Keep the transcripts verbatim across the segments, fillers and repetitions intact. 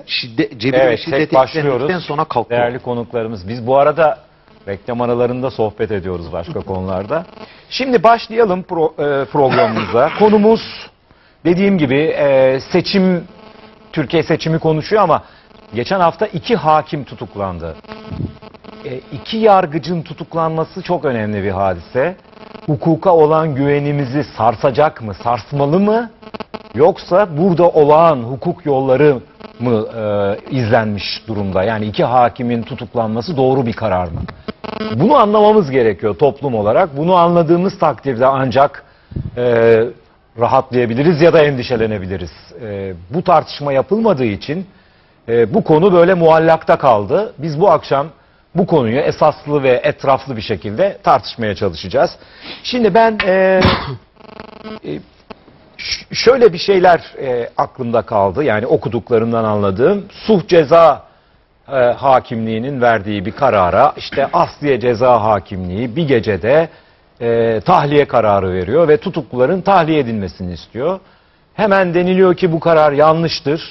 şiddet, cebir Evet, ve şiddet tek başlıyoruz. eklendikten sonra kalkıyor. Değerli konuklarımız, biz bu arada reklam aralarında sohbet ediyoruz başka konularda. Şimdi başlayalım pro, e, programımıza. Konumuz dediğim gibi e, seçim, Türkiye seçimi konuşuyor ama geçen hafta iki hakim tutuklandı. E, iki yargıcın tutuklanması çok önemli bir hadise. Hukuka olan güvenimizi sarsacak mı, sarsmalı mı? Yoksa burada olağan hukuk yolları mı e, izlenmiş durumda? Yani iki hakimin tutuklanması doğru bir karar mı? Bunu anlamamız gerekiyor toplum olarak. Bunu anladığımız takdirde ancak e, rahatlayabiliriz ya da endişelenebiliriz. E, bu tartışma yapılmadığı için e, bu konu böyle muallakta kaldı. Biz bu akşam bu konuyu esaslı ve etraflı bir şekilde tartışmaya çalışacağız. Şimdi ben e, e, şöyle bir şeyler e, aklımda kaldı. Yani okuduklarımdan anladığım, Suh Ceza e, Hakimliği'nin verdiği bir karara işte Asliye Ceza Hakimliği bir gecede e, tahliye kararı veriyor ve tutukluların tahliye edilmesini istiyor. Hemen deniliyor ki bu karar yanlıştır.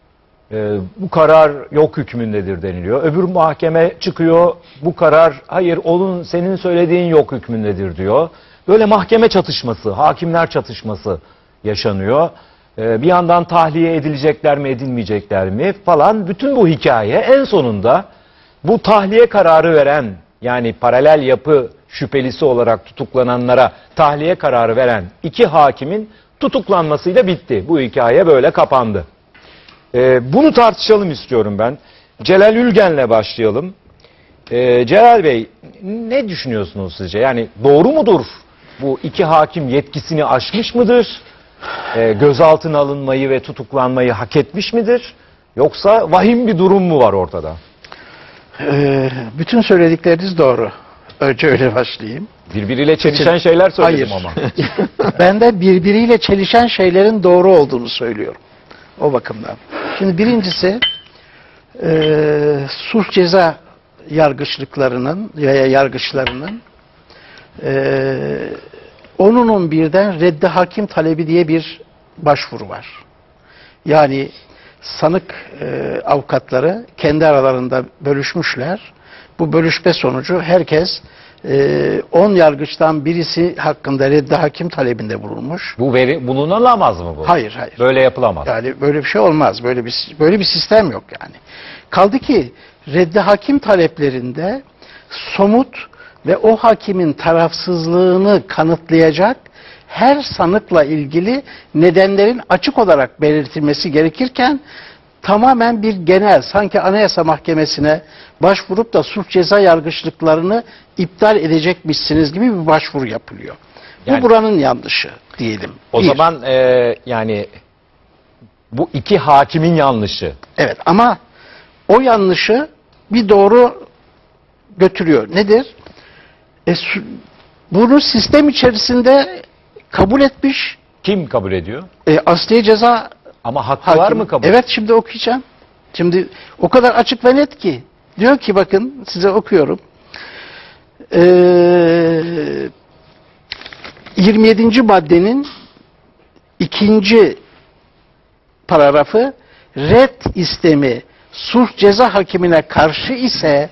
E, bu karar yok hükmündedir deniliyor. Öbür mahkeme çıkıyor, bu karar hayır onun senin söylediğin yok hükmündedir diyor. Böyle mahkeme çatışması, hakimler çatışması yaşanıyor. Ee, bir yandan tahliye edilecekler mi edilmeyecekler mi falan, bütün bu hikaye en sonunda bu tahliye kararı veren, yani paralel yapı şüphelisi olarak tutuklananlara tahliye kararı veren iki hakimin tutuklanmasıyla bitti. Bu hikaye böyle kapandı. Ee, bunu tartışalım istiyorum ben. Celal Ülgen'le başlayalım. Ee, Celal Bey, ne düşünüyorsunuz sizce? Yani doğru mudur? Bu iki hakim yetkisini aşmış mıdır? E, gözaltına alınmayı ve tutuklanmayı hak etmiş midir? Yoksa vahim bir durum mu var ortada? Ee, bütün söyledikleriniz doğru. Önce öyle başlayayım. Birbiriyle çelişen şeyler söyledim Hayır. ama. Ben de birbiriyle çelişen şeylerin doğru olduğunu söylüyorum. O bakımdan. Şimdi birincisi e, suç ceza yargıçlıklarının veya yargıçlarının e, onunun birden reddi hakim talebi diye bir başvuru var. Yani sanık e, avukatları kendi aralarında bölüşmüşler. Bu bölüşme sonucu herkes on e, yargıçtan birisi hakkında reddi hakim talebinde bulunmuş. Bu veri bulunamaz mı bu? Hayır, hayır. Böyle yapılamaz. Yani böyle bir şey olmaz. Böyle bir böyle bir sistem yok yani. Kaldı ki reddi hakim taleplerinde somut ve o hakimin tarafsızlığını kanıtlayacak her sanıkla ilgili nedenlerin açık olarak belirtilmesi gerekirken tamamen bir genel, sanki Anayasa Mahkemesi'ne başvurup da suç ceza yargıçlıklarını iptal edecekmişsiniz gibi bir başvuru yapılıyor. Yani, bu buranın yanlışı diyelim. O bir. zaman e, yani bu iki hakimin yanlışı. Evet, ama o yanlışı bir doğru götürüyor. Nedir? E, bunu sistem içerisinde kabul etmiş. Kim kabul ediyor? E, Asliye Ceza Ama hakkı Hakim. var mı kabul? Evet, şimdi okuyacağım. Şimdi o kadar açık ve net ki. Diyor ki bakın size okuyorum. Ee, yirmi yedinci maddenin ikinci paragrafı, red istemi suç ceza hakimine karşı ise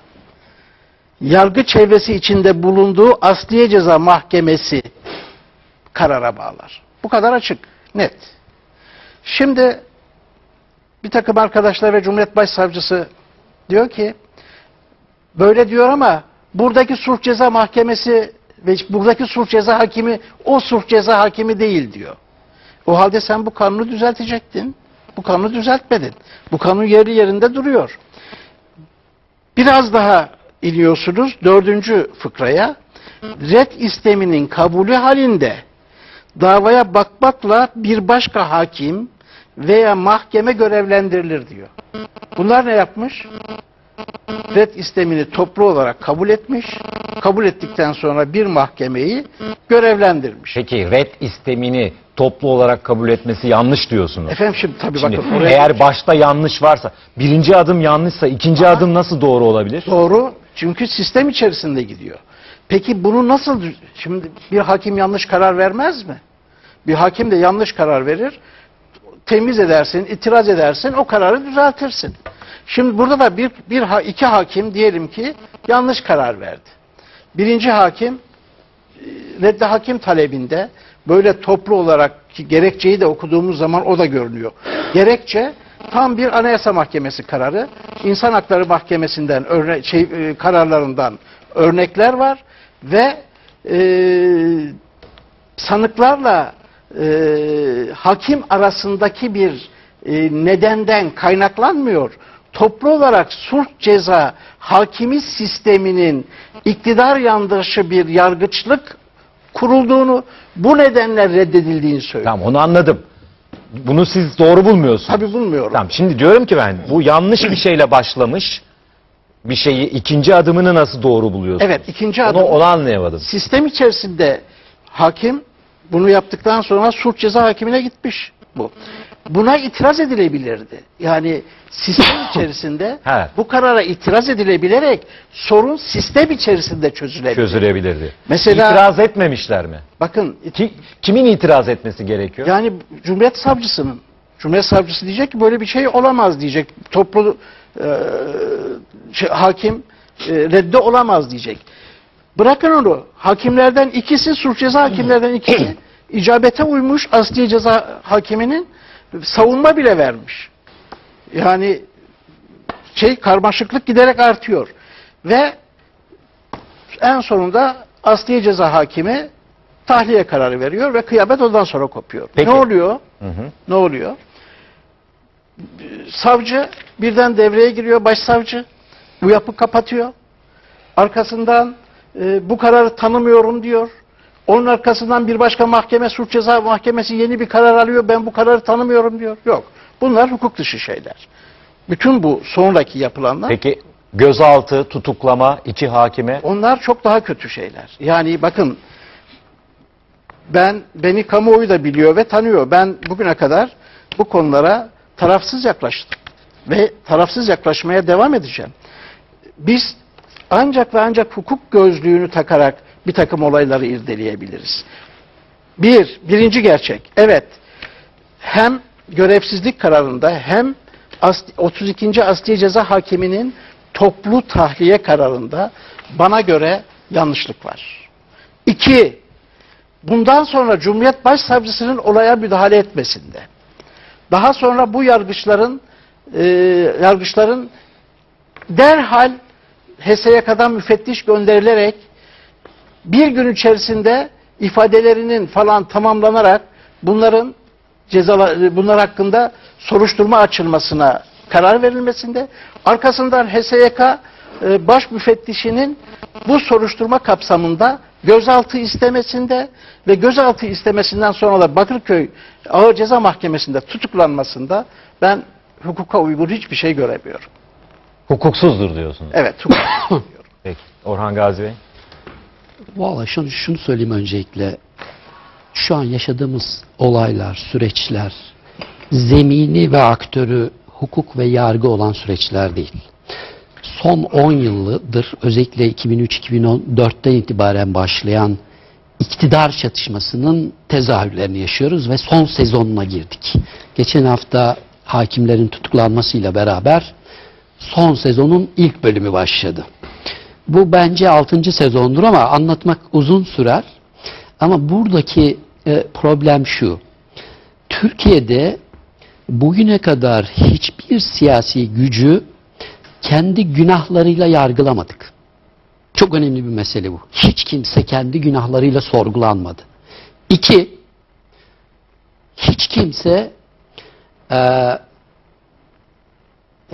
yargı çevresi içinde bulunduğu Asliye Ceza Mahkemesi karara bağlar. Bu kadar açık, net. Şimdi bir takım arkadaşlar ve Cumhuriyet Başsavcısı diyor ki böyle diyor ama buradaki suç ceza mahkemesi ve buradaki suç ceza hakimi o suç ceza hakimi değil diyor. O halde sen bu kanunu düzeltecektin. Bu kanunu düzeltmedin. Bu kanun yeri yerinde duruyor. Biraz daha iniyorsunuz dördüncü fıkraya. Red isteminin kabulü halinde davaya bakmakla bir başka hakim veya mahkeme görevlendirilir diyor. Bunlar ne yapmış? Red istemini toplu olarak kabul etmiş. Kabul ettikten sonra bir mahkemeyi görevlendirmiş. Peki red istemini toplu olarak kabul etmesi yanlış diyorsunuz. Efendim şimdi tabii Şimdi, bakın. Oraya eğer başta yanlış varsa, birinci adım yanlışsa ikinci Aha. adım nasıl doğru olabilir? Doğru. Çünkü sistem içerisinde gidiyor. Peki bunu nasıl, şimdi bir hakim yanlış karar vermez mi? Bir hakim de yanlış karar verir. temiz edersin, itiraz edersin, o kararı düzeltirsin. Şimdi burada da bir, bir iki hakim diyelim ki yanlış karar verdi. Birinci hakim reddi hakim talebinde böyle toplu olarak ki gerekçeyi de okuduğumuz zaman o da görünüyor. Gerekçe tam bir Anayasa Mahkemesi kararı. İnsan Hakları Mahkemesi'nden örne şey, e, kararlarından örnekler var ve e, sanıklarla e, hakim arasındaki bir e, nedenden kaynaklanmıyor. Toplu olarak sulh ceza hakimi sisteminin iktidar yandaşı bir yargıçlık kurulduğunu, bu nedenle reddedildiğini söylüyor. Tamam, onu anladım. Bunu siz doğru bulmuyorsunuz. Tabii bulmuyorum. Tamam, şimdi diyorum ki ben bu yanlış bir şeyle başlamış bir şeyi ikinci adımını nasıl doğru buluyorsunuz? Evet, ikinci Onu, adım. onu anlayamadım. Sistem içerisinde hakim bunu yaptıktan sonra sulh ceza hakimine gitmiş bu. Buna itiraz edilebilirdi. Yani sistem içerisinde Evet. bu karara itiraz edilebilerek sorun sistem içerisinde çözülebilir. Çözülebilirdi. Mesela- İtiraz etmemişler mi? Bakın Ki, kimin itiraz etmesi gerekiyor? yani Cumhuriyet Savcısının, Cumhuriyet Savcısı diyecek ki böyle bir şey olamaz diyecek. Toplu e, şey, hakim e, reddi olamaz diyecek. Bırakın onu. Hakimlerden ikisi, sulh ceza hakimlerden ikisi icabete uymuş, asliye ceza hakiminin savunma bile vermiş. Yani şey karmaşıklık giderek artıyor. Ve en sonunda asliye ceza hakimi tahliye kararı veriyor ve kıyamet ondan sonra kopuyor. Peki. Ne oluyor? Hı hı. Ne oluyor? Savcı birden devreye giriyor, başsavcı. Bu yapı kapatıyor. Arkasından e, bu kararı tanımıyorum diyor. Onun arkasından bir başka mahkeme, suç ceza mahkemesi yeni bir karar alıyor. Ben bu kararı tanımıyorum diyor. Yok. Bunlar hukuk dışı şeyler. Bütün bu sonraki yapılanlar, Peki gözaltı, tutuklama, iki hakime onlar çok daha kötü şeyler. Yani bakın, ben beni kamuoyu da biliyor ve tanıyor. Ben bugüne kadar bu konulara tarafsız yaklaştım. Ve tarafsız yaklaşmaya devam edeceğim. Biz ancak ve ancak hukuk gözlüğünü takarak bir takım olayları irdeleyebiliriz. Bir, birinci gerçek. Evet, hem görevsizlik kararında hem otuz ikinci Asliye Ceza Hakimi'nin toplu tahliye kararında bana göre yanlışlık var. İki, bundan sonra Cumhuriyet Başsavcısının olaya müdahale etmesinde, daha sonra bu yargıçların e, yargıçların derhal H S Y K'dan müfettiş gönderilerek bir gün içerisinde ifadelerinin falan tamamlanarak bunların cezalar, bunlar hakkında soruşturma açılmasına karar verilmesinde, arkasından H S Y K e, baş müfettişinin bu soruşturma kapsamında gözaltı istemesinde ve gözaltı istemesinden sonra da Bakırköy Ağır Ceza Mahkemesi'nde tutuklanmasında ben hukuka uygun hiçbir şey göremiyorum. hukuksuzdur diyorsunuz. Evet, hukuksuz. Peki. Orhan Gazi Bey. Vallahi şunu, şunu söyleyeyim öncelikle. Şu an yaşadığımız olaylar, süreçler, zemini ve aktörü hukuk ve yargı olan süreçler değil. Son on yıldır özellikle iki bin üç iki bin dörtten itibaren başlayan iktidar çatışmasının tezahürlerini yaşıyoruz ve son sezonuna girdik. Geçen hafta hakimlerin tutuklanmasıyla beraber son sezonun ilk bölümü başladı. Bu bence altıncı sezondur ama anlatmak uzun sürer. Ama buradaki e, problem şu. Türkiye'de bugüne kadar hiçbir siyasi gücü kendi günahlarıyla yargılamadık. Çok önemli bir mesele bu. Hiç kimse kendi günahlarıyla sorgulanmadı. İki, hiç kimse e, e,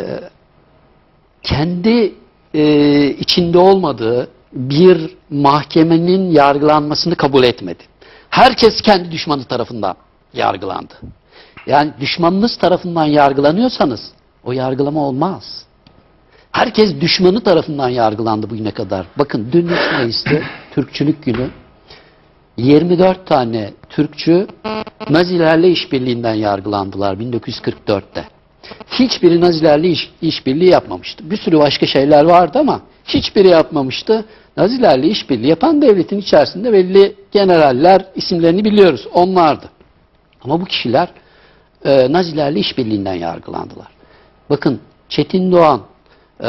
kendi e, içinde olmadığı bir mahkemenin yargılanmasını kabul etmedi. Herkes kendi düşmanı tarafından yargılandı. Yani düşmanınız tarafından yargılanıyorsanız o yargılama olmaz. Herkes düşmanı tarafından yargılandı bugüne kadar. Bakın dün üç Mayıs'ta Türkçülük Günü. yirmi dört tane Türkçü Nazilerle işbirliğinden yargılandılar bin dokuz yüz kırk dörtte. Hiçbiri Nazilerle iş, işbirliği yapmamıştı. Bir sürü başka şeyler vardı ama hiçbiri yapmamıştı. Nazilerle işbirliği yapan devletin içerisinde belli generaller, isimlerini biliyoruz. Onlardı. Ama bu kişiler e, Nazilerle işbirliğinden yargılandılar. Bakın Çetin Doğan, e,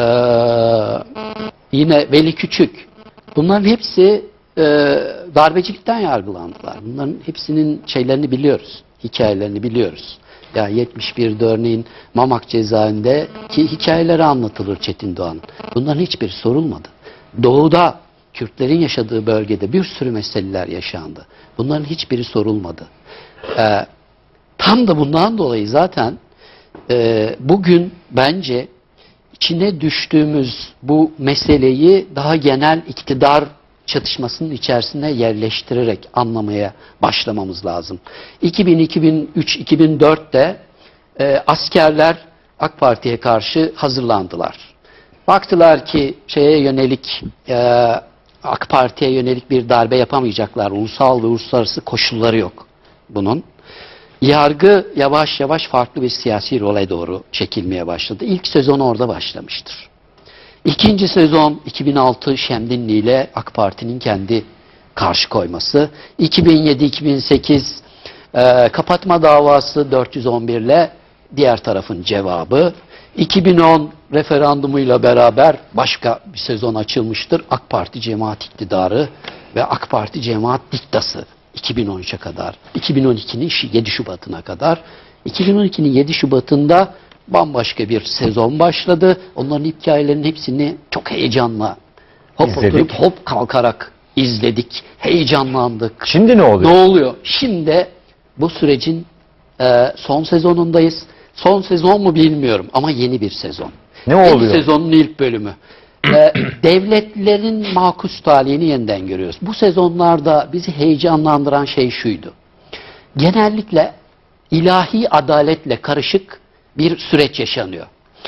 yine Veli Küçük, bunların hepsi e, darbecilikten yargılandılar. Bunların hepsinin şeylerini biliyoruz, hikayelerini biliyoruz. Ya yetmiş birde örneğin Mamak cezaevinde ki hikayeleri anlatılır Çetin Doğan'ın. Bunların hiçbiri sorulmadı. Doğuda Kürtlerin yaşadığı bölgede bir sürü meseleler yaşandı. Bunların hiçbiri sorulmadı. Ee, tam da bundan dolayı zaten e, bugün bence içine düştüğümüz bu meseleyi daha genel iktidar çatışmasının içerisine yerleştirerek anlamaya başlamamız lazım. iki bin, iki bin üç, iki bin dörtte e, askerler AK Parti'ye karşı hazırlandılar. Baktılar ki şeye yönelik e, AK Parti'ye yönelik bir darbe yapamayacaklar. Ulusal ve uluslararası koşulları yok bunun. Yargı yavaş yavaş farklı bir siyasi role doğru çekilmeye başladı. İlk sezon orada başlamıştır. İkinci sezon iki bin altı Şemdinli ile AK Parti'nin kendi karşı koyması. iki bin yedi iki bin sekiz e, kapatma davası dört yüz on bir ile diğer tarafın cevabı. iki bin on referandumuyla beraber başka bir sezon açılmıştır. AK Parti cemaat iktidarı ve AK Parti cemaat diktası iki bin on üçe kadar. iki bin on ikinin yedi Şubat'ına kadar. iki bin on ikinin yedi Şubat'ında bambaşka bir sezon başladı. Onların hikayelerinin hepsini çok heyecanla hop İzledik. oturup hop kalkarak izledik. Heyecanlandık. Şimdi ne oluyor? Ne oluyor? Şimdi bu sürecin e, son sezonundayız. Son sezon mu bilmiyorum ama yeni bir sezon. Ne Yeni oluyor? sezonun ilk bölümü. E, devletlerin makus talihini yeniden görüyoruz. Bu sezonlarda bizi heyecanlandıran şey şuydu. Genellikle ilahi adaletle karışık bir süreç yaşanıyor.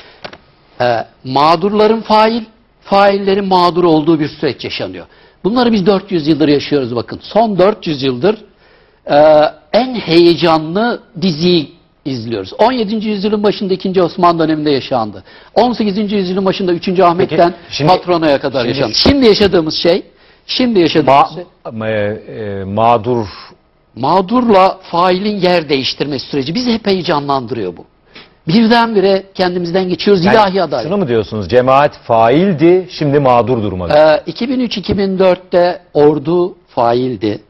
E, mağdurların fail, faillerin mağdur olduğu bir süreç yaşanıyor. Bunları biz dört yüz yıldır yaşıyoruz bakın. Son dört yüz yıldır e, en heyecanlı diziyi izliyoruz. on yedinci yüzyılın başında ikinci Osmanlı döneminde yaşandı. on sekizinci yüzyılın başında üçüncü Ahmet'ten şimdi- Patrona'ya kadar şimdi- yaşandı. Şimdi yaşadığımız şey, şimdi yaşadığımız şey, Ma, e, e, mağdur mağdurla failin yer değiştirme süreci bizi hep heyecanlandırıyor bu. Birdenbire kendimizden geçiyoruz Yani ilahi adalet. şunu mu diyorsunuz? Cemaat faildi, şimdi mağdur durumda. Ee, iki bin üç iki bin dörtte ordu faildi.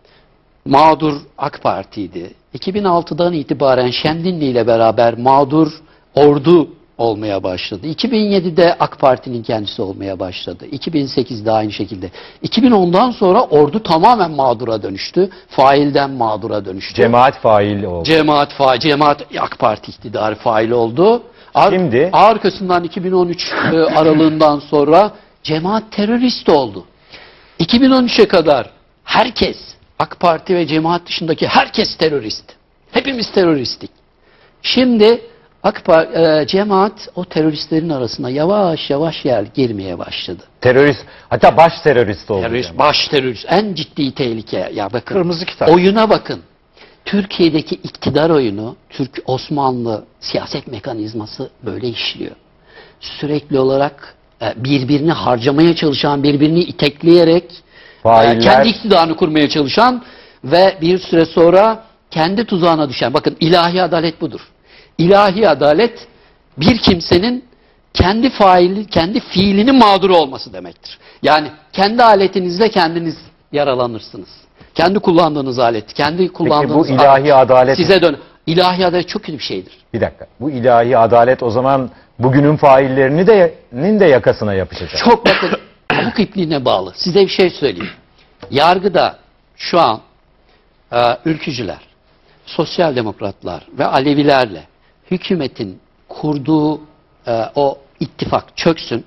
Mağdur AK Parti'ydi. iki bin altıdan itibaren Şemdinli ile beraber mağdur ordu olmaya başladı. iki bin yedide AK Parti'nin kendisi olmaya başladı. iki bin sekizde aynı şekilde. iki bin ondan sonra ordu tamamen mağdura dönüştü. Failden mağdura dönüştü. Cemaat fail oldu. Cemaat fail, cemaat AK Parti iktidarı fail oldu. Ar Şimdi? arkasından iki bin on üç e, aralığından sonra cemaat terörist oldu. iki bin on üçe kadar herkes, AK Parti ve cemaat dışındaki herkes terörist. Hepimiz teröristik. Şimdi AK Parti, e, cemaat o teröristlerin arasına yavaş yavaş yer girmeye başladı. Terörist, hatta baş terörist oldu. Terörist, cemaat. baş terörist, en ciddi tehlike. Ya bakın. Kırmızı kitap. Oyuna bakın. Türkiye'deki iktidar oyunu, Türk Osmanlı siyaset mekanizması böyle işliyor. Sürekli olarak e, birbirini harcamaya çalışan, birbirini itekleyerek e, Failler- kendi iktidarını kurmaya çalışan ve bir süre sonra kendi tuzağına düşen. Bakın ilahi adalet budur. İlahi adalet bir kimsenin kendi faili, kendi fiilinin mağduru olması demektir. Yani kendi aletinizle kendiniz yaralanırsınız. Kendi kullandığınız alet, kendi kullandığınız bu ilahi alet adalet- size dön. İlahi adalet çok kötü bir şeydir. Bir dakika. Bu ilahi adalet o zaman bugünün faillerini de nin de yakasına yapışacak. Çok bakın pamuk ipliğine bağlı. Size bir şey söyleyeyim. Yargıda şu an e, ülkücüler, sosyal demokratlar ve Alevilerle hükümetin kurduğu e, o ittifak çöksün.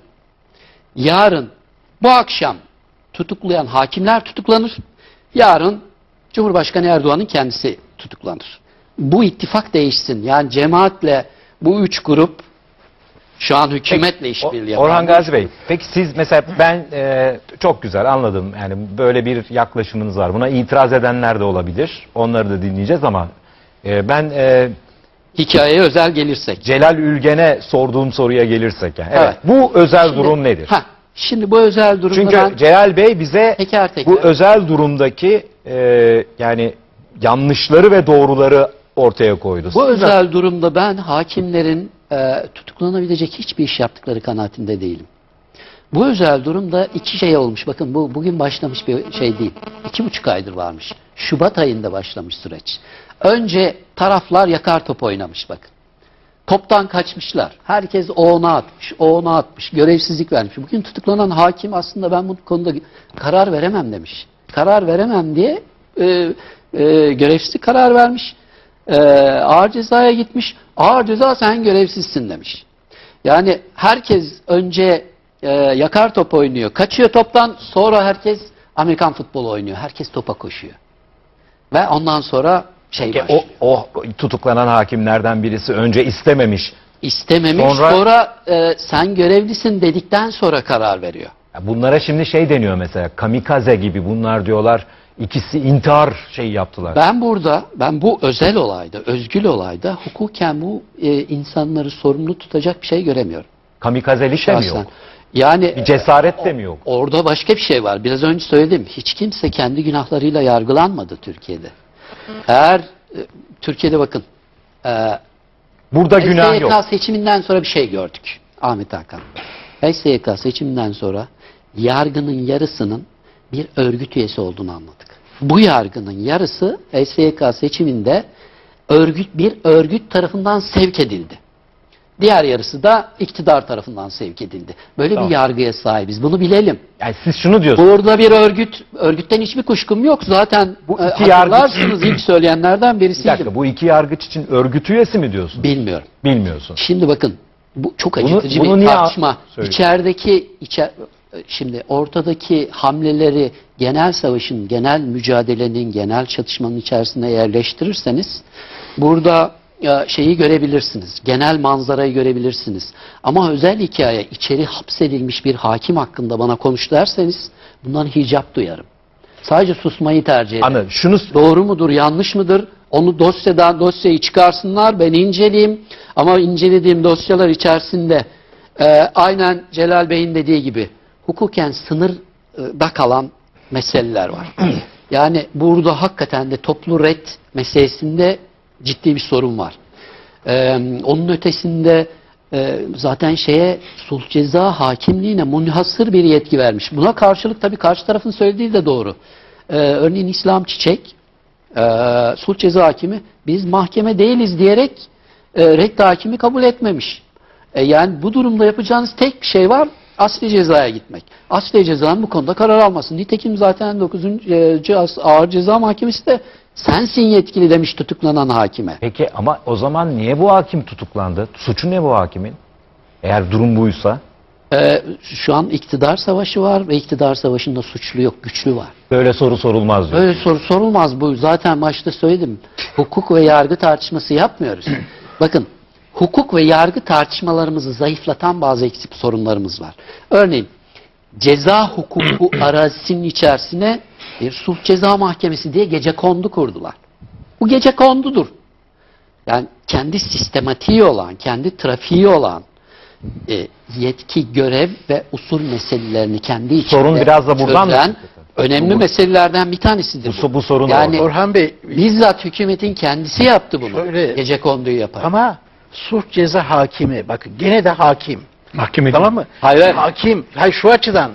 Yarın bu akşam tutuklayan hakimler tutuklanır. Yarın Cumhurbaşkanı Erdoğan'ın kendisi tutuklanır. Bu ittifak değişsin. Yani cemaatle bu üç grup şu an hükümetle işbirliği yapan. Orhan Gazi Bey, peki siz mesela ben e, çok güzel anladım. Yani böyle bir yaklaşımınız var. Buna itiraz edenler de olabilir. Onları da dinleyeceğiz ama e, ben e, Hikayeye özel gelirsek. Celal Ülgen'e sorduğum soruya gelirsek yani. Evet. Evet. Bu özel Şimdi- durum nedir? Ha, şimdi bu özel durumda Çünkü ben Celal Bey bize teker teker bu özel durumdaki e, yani yanlışları ve doğruları ortaya koydu. Bu özel durumda ben hakimlerin e, tutuklanabilecek hiçbir iş yaptıkları kanaatinde değilim. Bu özel durumda iki şey olmuş. Bakın bu bugün başlamış bir şey değil. İki buçuk aydır varmış. Şubat ayında başlamış süreç. Önce taraflar yakar top oynamış bakın. Toptan kaçmışlar. Herkes o ona atmış, o ona atmış. Görevsizlik vermiş. Bugün tutuklanan hakim aslında ben bu konuda karar veremem demiş. Karar veremem diye e, e, görevsizlik karar vermiş. E, ağır cezaya gitmiş. Ağır ceza sen görevsizsin demiş. Yani herkes önce e, yakar top oynuyor. Kaçıyor toptan, sonra herkes Amerikan futbolu oynuyor. Herkes topa koşuyor. Ve ondan sonra şey Peki, başlıyor. o, o tutuklanan hakimlerden birisi önce istememiş. İstememiş. Sonra- Sonra, e, sen görevlisin dedikten sonra karar veriyor. Ya bunlara şimdi şey deniyor mesela, kamikaze gibi bunlar diyorlar. İkisi intihar şey yaptılar. Ben burada, ben bu özel olayda, özgül olayda hukuken bu e, insanları sorumlu tutacak bir şey göremiyorum. Kamikazelik de mi Şahsen. yok? Yani Bir cesaret de mi yok? orada başka bir şey var. Biraz önce söyledim. Hiç kimse kendi günahlarıyla yargılanmadı Türkiye'de. Eğer e, Türkiye'de bakın e, Burada günah yok. S Y K seçiminden sonra bir şey gördük Ahmet Hakan. S Y K seçiminden sonra yargının yarısının bir örgüt üyesi olduğunu anladık. Bu yargının yarısı S Y K seçiminde örgüt bir örgüt tarafından sevk edildi. Diğer yarısı da iktidar tarafından sevk edildi. Böyle Tamam. bir yargıya sahibiz. Bunu bilelim. Yani siz şunu diyorsunuz. Burada bir örgüt, örgütten hiçbir kuşkum yok. Zaten Bu e, iki yargıç- hatırlarsınız ilk söyleyenlerden Bir birisiydim. dakika, bu iki yargıç için örgüt üyesi mi diyorsun? Bilmiyorum. Bilmiyorsun. Şimdi bakın bu çok Bunu- acıtıcı bunu bir niye tartışma. söylüyorsun? İçerideki içer, şimdi ortadaki hamleleri genel savaşın, genel mücadelenin, genel çatışmanın içerisine yerleştirirseniz burada e, şeyi görebilirsiniz. Genel manzarayı görebilirsiniz. Ama özel hikaye içeri hapsedilmiş bir hakim hakkında bana konuş derseniz bundan hicap duyarım. Sadece susmayı tercih ederim. Anladım. Şunu Doğru mudur, yanlış mıdır? Onu dosyadan dosyayı çıkarsınlar, ben inceleyeyim. Ama incelediğim dosyalar içerisinde e, aynen Celal Bey'in dediği gibi hukuken sınırda kalan meseleler var. Yani burada hakikaten de toplu ret meselesinde ciddi bir sorun var. E, onun ötesinde e, zaten şeye sulh ceza hakimliğine münhasır bir yetki vermiş. Buna karşılık tabii karşı tarafın söylediği de doğru. E, örneğin İslam Çiçek e, sulh ceza hakimi biz mahkeme değiliz diyerek e, reddi hakimi kabul etmemiş. E, yani bu durumda yapacağınız tek bir şey var, asli cezaya gitmek. Asli cezanın bu konuda karar almasın. Nitekim zaten dokuzuncu Ağır Ceza Mahkemesi de sensin yetkili demiş tutuklanan hakime. Peki ama o zaman niye bu hakim tutuklandı? Suçu ne bu hakimin? Eğer durum buysa. E, şu an iktidar savaşı var ve iktidar savaşında suçlu yok, güçlü var. Böyle soru sorulmaz diyor. Öyle soru sorulmaz bu. Zaten başta söyledim. Hukuk ve yargı tartışması yapmıyoruz. Bakın hukuk ve yargı tartışmalarımızı zayıflatan bazı eksik sorunlarımız var. Örneğin ceza hukuku arazisinin içerisine bir sulh ceza mahkemesi diye gecekondu kurdular. Bu gecekondudur. Yani kendi sistematiği olan, kendi trafiği olan e, yetki, görev ve usul meselelerini kendi içinde Sorun biraz da buradan mı çözen çıktı? önemli Bu- meselelerden bir tanesidir Bu, bu sorun Yani- orada. Orhan Bey, Bizzat hükümetin kendisi yaptı bunu. Şöyle- Gecekonduyu yapar. ama sulh ceza hakimi, bakın gene de hakim. Mahkeme Tamam mı? Hayır, hayır. Hakim, hayır şu açıdan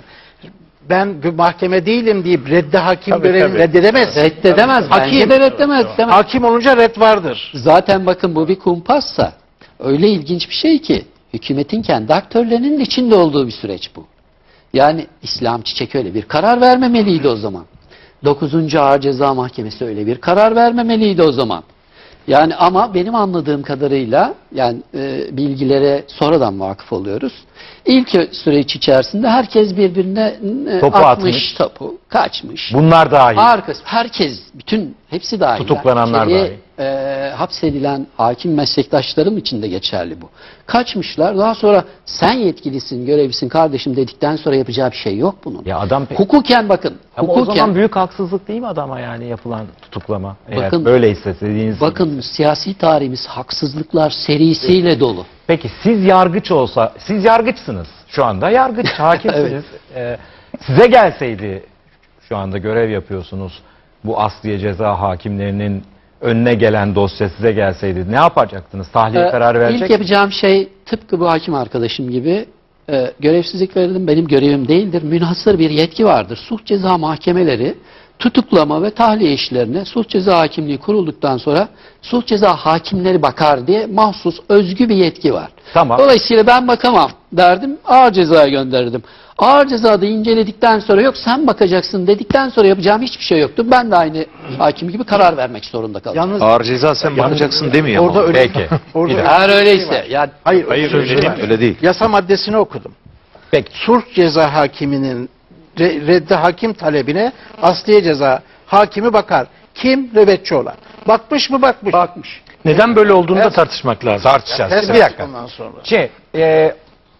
ben bir mahkeme değilim deyip reddi hakim Tabii, görevini tabii. reddedemez. Reddedemez. Hakim. Bence de reddedemez. Demez. Hakim olunca red vardır. Zaten bakın bu bir kumpassa. Öyle ilginç bir şey ki hükümetin kendi aktörlerinin de içinde olduğu bir süreç bu. Yani İslam Çiçek öyle bir karar vermemeliydi o zaman. dokuzuncu Ağır Ceza Mahkemesi öyle bir karar vermemeliydi o zaman. Yani ama benim anladığım kadarıyla yani e, bilgilere sonradan vakıf oluyoruz. İlk süreç içerisinde herkes birbirine e, Topu atmış, atmış. topu kaçmış. Bunlar dahil. Arkası herkes, bütün hepsi dahil. Tutuklananlar İçeriye, dahil. e, hapsedilen hakim meslektaşlarım için de geçerli bu. Kaçmışlar. Daha sonra sen yetkilisin, görevlisin kardeşim dedikten sonra yapacağı bir şey yok bunun. Ya adam pe- Hukuken bakın. Ama o hukuken, zaman büyük haksızlık değil mi adama yani yapılan tutuklama? Eğer Bakın- böyleyse dediğiniz. bakın siyasi tarihimiz haksızlıklar serisiyle dolu. Peki siz yargıç olsa, siz yargıçsınız şu anda, yargıç, hakimsiniz. Ee, size gelseydi, şu anda görev yapıyorsunuz, bu asliye ceza hakimlerinin önüne gelen dosya size gelseydi ne yapacaktınız? Tahliye Ee, kararı verecek İlk yapacağım şey tıpkı bu hakim arkadaşım gibi e, görevsizlik verildim. Benim görevim değildir. Münhasır bir yetki vardır. Sulh ceza mahkemeleri tutuklama ve tahliye işlerine sulh ceza hakimliği kurulduktan sonra sulh ceza hakimleri bakar diye mahsus özgü bir yetki var. Tamam. Dolayısıyla ben bakamam derdim. Ağır cezaya gönderirdim. Ağır cezada inceledikten sonra yok sen bakacaksın dedikten sonra yapacağım hiçbir şey yoktu. Ben de aynı hakim gibi karar vermek zorunda kaldım. Yalnız Ağır ceza sen bakacaksın demiyor orada ama. öyle Peki. Orada öyle Eğer bir şey öyleyse var. ya Hayır, Hayır, öyle, bir öyle şey değil, var. öyle değil. Yasa maddesini okudum. Peki. Sulh ceza hakiminin re- reddi hakim talebine asliye ceza hakimi bakar. Kim? Nöbetçi olan. Bakmış mı bakmış. bakmış. Neden böyle olduğunu da Evet. tartışmak lazım. Tartışacağız. Ters Bir dakika. ondan sonra. Şey, e,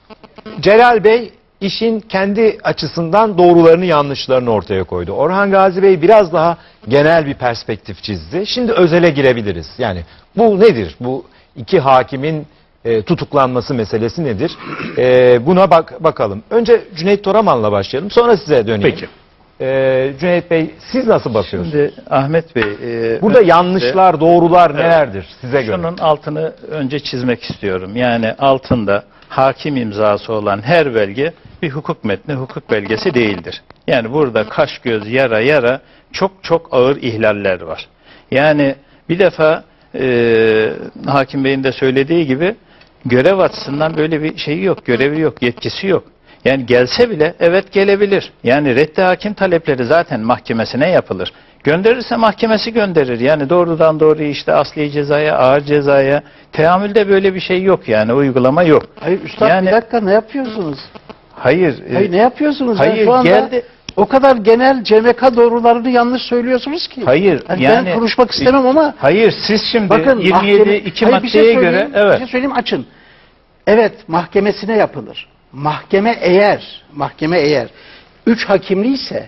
Celal Bey işin kendi açısından doğrularını yanlışlarını ortaya koydu. Orhan Gazi Bey biraz daha genel bir perspektif çizdi. Şimdi özele girebiliriz. Yani bu nedir? Bu iki hakimin e, tutuklanması meselesi nedir? E, buna bak bakalım. Önce Cüneyt Toraman'la başlayalım. Sonra size döneyim. Peki. E, Cüneyt Bey siz nasıl bakıyorsunuz? Şimdi Ahmet Bey, e, Burada önce yanlışlar, doğrular nelerdir size göre? şunun altını önce çizmek istiyorum. Yani altında hakim imzası olan her belge bir hukuk metni, hukuk belgesi değildir. Yani burada kaş göz yara yara çok çok ağır ihlaller var. Yani bir defa e, Hakim Bey'in de söylediği gibi görev açısından böyle bir şeyi yok, görevi yok, yetkisi yok. Yani gelse bile evet gelebilir. Yani reddi hakim talepleri zaten mahkemesine yapılır. Gönderirse mahkemesi gönderir. Yani doğrudan doğruya işte asli cezaya, ağır cezaya, teamülde böyle bir şey yok yani uygulama yok. Hayır üstad Yani- bir dakika ne yapıyorsunuz? Hayır. e, Hayır ne yapıyorsunuz? hayır, Yani şu anda geldi- o kadar genel C M K doğrularını yanlış söylüyorsunuz ki. Hayır, Hani yani- ben konuşmak istemem ama Hayır siz şimdi bakın yirmi yedi mahkeme- iki Hayır, bir şey maddeye söyleyeyim, göre evet. Bir şey söyleyeyim açın. Evet mahkemesine yapılır. Mahkeme eğer mahkeme eğer üç hakimliyse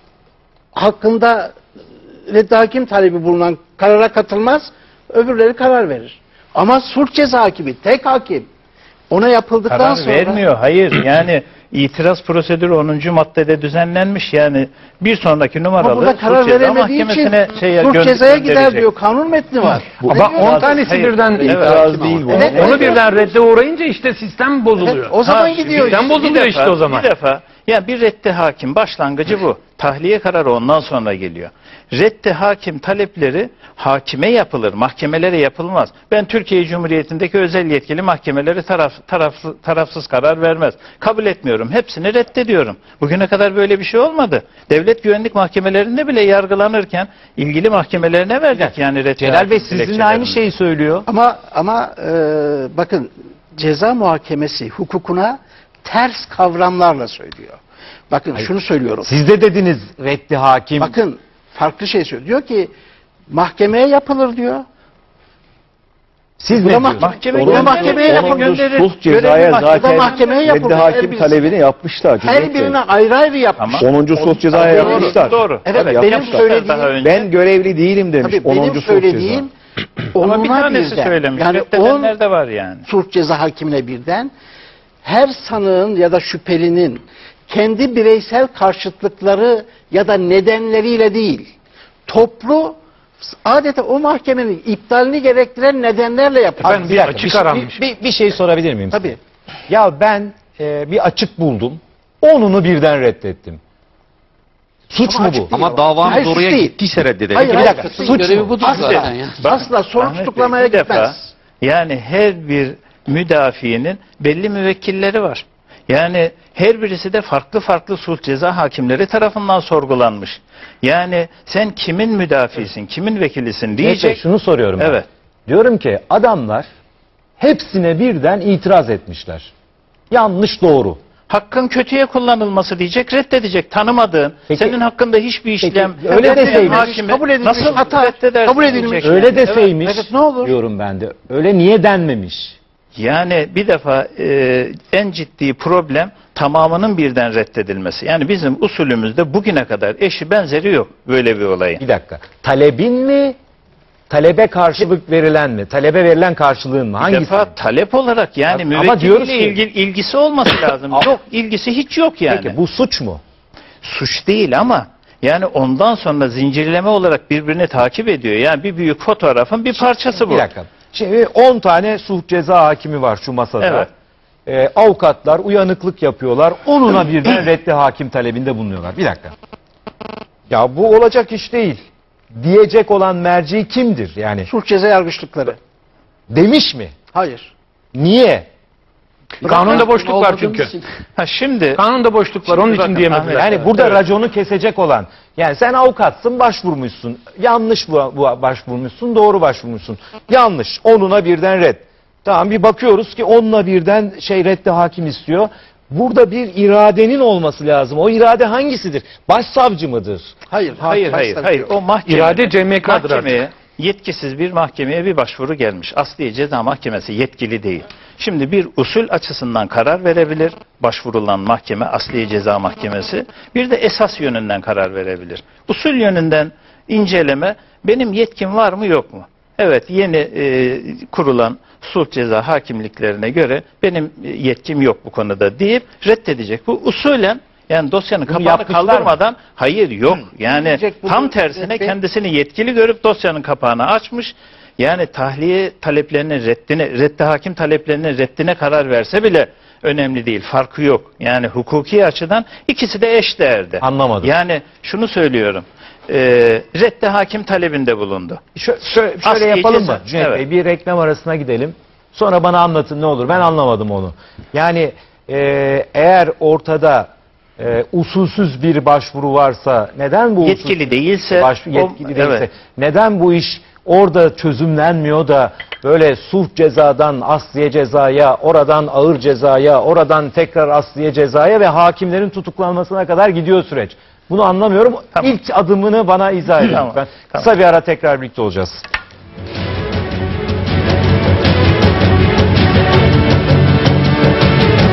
hakkında reddi hakim talebi bulunan karara katılmaz, öbürleri karar verir. Ama sulh ceza hakimi tek hakim ona yapıldıktan Karar sonra vermiyor. Hayır yani itiraz prosedürü onuncu maddede düzenlenmiş yani bir sonraki ama numaralı burada karar sulh ceza veremediği için mahkemesine şey sulh gö- cezaya gider gönderecek. diyor. Kanun metni var. Ama Ne diyor? on tanesi Hayır, birden evet. itiraz değil bu. Evet, Onu evet. birden redde uğrayınca işte sistem bozuluyor. Evet, o zaman Ha, gidiyor. sistem işte. bozuluyor Bir defa- işte o zaman. Bir defa ya bir reddi hakim başlangıcı bu. Tahliye kararı ondan sonra geliyor. Reddi hakim talepleri hakime yapılır, mahkemelere yapılmaz. Ben Türkiye Cumhuriyeti'ndeki özel yetkili mahkemeleri taraf, tarafsız, tarafsız karar vermez. Kabul etmiyorum. Hepsini reddediyorum. Bugüne kadar böyle bir şey olmadı. Devlet güvenlik mahkemelerinde bile yargılanırken ilgili mahkemelerine verdik yani reddi Celal hakim Bey sizinle dilekçelerini. aynı şeyi söylüyor. Ama ama e, bakın ceza muhakemesi hukukuna ters kavramlarla söylüyor. Bakın şunu söylüyorum. Siz de dediniz reddi hakim. Bakın farklı şey söylüyor. Diyor ki mahkemeye yapılır diyor. Siz Buna ne mah- diyorsunuz? mahkeme Onun- mahkemeye onun yapılır. da sulh Görevi cezaya mahkemede zaten mahkemeye yapılır. reddi Her hakim birisi. talebini yapmışlar. Her Cüneyt Bey. birine ayrı ayrı yapmış. Tamam. onuncu sulh cezaya Doğru, yapmışlar. Doğru. Evet, Tabii benim yapmışlar. söylediğim Daha önce- Ben görevli değilim demiş. tabii benim onuncu sulh söylediğim ceza. Ama bir onuna tanesi birden. söylemiş. Yani on Reddedenler de var yani. sulh ceza hakimine birden her sanığın ya da şüphelinin kendi bireysel karşıtlıkları ya da nedenleriyle değil, toplu adeta o mahkemenin iptalini gerektiren nedenlerle yapılır. Efendim, bir dakika, açık bir, şey- aranmış. bir, bir, bir şey sorabilir miyim? size? Tabii. Ya ben e, bir açık buldum. Onunu birden reddettim. Suç Ama mu açık bu? değil Ama davanız Hayır, suç oraya değil. gittiyse reddedelim. Hayır, bir hayır, dakika, suç suç Görevi mu? budur Asla. zaten ya. Asla sonuç Ahmet Bey, tutuklamaya bir defa, gitmez. yani her bir müdafiinin belli müvekkilleri var. Yani her birisi de farklı farklı sulh ceza hakimleri tarafından sorgulanmış. Yani sen kimin müdafisin, kimin vekilisin Diyecek. diyecek. Şunu soruyorum. ben. Evet. Diyorum ki adamlar hepsine birden itiraz etmişler. Yanlış doğru. Hakkın kötüye kullanılması diyecek, reddedecek. Tanımadığın, Peki- senin hakkında hiçbir işlem öyle reddeden deseymiş, hakime kabul edilmiş nasıl hata, reddedersin kabul edilmiş. diyecek. Öyle Evet. deseymiş evet, ne olur? diyorum ben de. Öyle niye denmemiş? Yani bir defa e, en ciddi problem tamamının birden reddedilmesi. Yani bizim usulümüzde bugüne kadar eşi benzeri yok böyle bir olayın. Bir dakika. Talebin mi? Talebe karşılık verilen mi? Talebe verilen karşılığın mı? Bir Hangisi? defa talep olarak yani Ama müvekkiliyle diyoruz ki- ilgili, ilgisi olması lazım. Yok, ilgisi hiç yok yani. Peki bu suç mu? Suç değil ama Yani ondan sonra zincirleme olarak birbirini takip ediyor. Yani bir büyük fotoğrafın bir parçası bu. Bir dakika. Şimdi on tane sulh ceza hakimi var şu masada. Evet. Ee, avukatlar uyanıklık yapıyorlar. Onuna birden reddi hakim talebinde bulunuyorlar. Bir dakika. Ya bu olacak iş değil. Diyecek olan merci kimdir? Yani Sulh ceza yargıçlıkları. demiş mi? Hayır. Niye? Kanunda boşluk var Olmadığımız çünkü. için. Ha şimdi Kanunda boşluk var. Onun için Bakın, diyemediler. Ahmet, Yani Evet, burada evet. raconu kesecek olan, yani sen avukatsın, başvurmuşsun. Yanlış bu, bu başvurmuşsun, doğru başvurmuşsun. Yanlış. Onuna birden red. Tamam, bir bakıyoruz ki onunla birden şey reddi hakim istiyor. Burada bir iradenin olması lazım. O irade hangisidir? Başsavcı mıdır? Hayır. hayır hayır başsavcı hayır yok. o mahkeme İrade C M K'dır mahkemeye yetkisiz bir mahkemeye bir başvuru gelmiş. Asliye Ceza Mahkemesi yetkili değil. Şimdi bir usul açısından karar verebilir başvurulan mahkeme, Asliye Ceza Mahkemesi. Bir de esas yönünden karar verebilir. Usul yönünden inceleme, benim yetkim var mı yok mu? Evet, yeni e, kurulan sulh ceza hakimliklerine göre benim e, yetkim yok bu konuda deyip reddedecek. Bu usulen, yani dosyanın Bunu kapağını yapmışlar mı? kaldırmadan, hayır yok. Yani Diyecek bunu- tam tersine Ben- kendisini yetkili görüp dosyanın kapağını açmış. Yani tahliye taleplerinin reddine, reddi hakim taleplerinin reddine karar verse bile önemli değil. Farkı yok. Yani hukuki açıdan ikisi de eş değerde. Anlamadım. Yani şunu söylüyorum. E, reddi hakim talebinde bulundu. Şöyle, şöyle, şöyle Asliye yapalım ceza. mı Cüneyt Evet. Bey? Bir reklam arasına gidelim. Sonra bana anlatın ne olur. Ben anlamadım onu. Yani e, eğer ortada e, usulsüz bir başvuru varsa neden bu Yetkili usulsüz değilse, baş- o- yetkili değilse evet. neden bu iş orada çözümlenmiyor da böyle sulh cezadan asliye cezaya, oradan ağır cezaya, oradan tekrar asliye cezaya ve hakimlerin tutuklanmasına kadar gidiyor süreç. Bunu anlamıyorum. Tamam. İlk adımını bana izah edin Tamam, lütfen. tamam. Kısa bir ara tekrar birlikte olacağız.